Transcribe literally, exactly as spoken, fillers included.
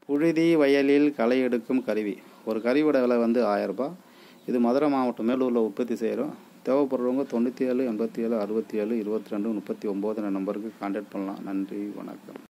புழுதி வயலில் களை எடுக்கும் கருவி. ஒரு கருவியோட விலை வந்து ஆயிரரூபா. இது மதுரை மாவட்டம் மேலூரில் உற்பத்தி செய்கிறோம். தேவைப்படுறவங்க தொண்ணூற்றி ஏழு எண்பத்தி ஏழு அறுபத்தி ஏழு இருபத்தி ரெண்டு முப்பத்தி ஒம்பது நம்பருக்கு கான்டாக்ட் பண்ணலாம். நன்றி, வணக்கம்.